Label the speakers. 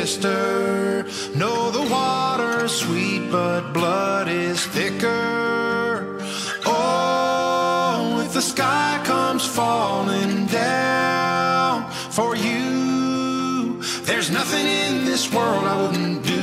Speaker 1: sister. No, the water's sweet, but blood is thicker. Oh, if the sky comes falling down for you, there's nothing in this world I wouldn't do.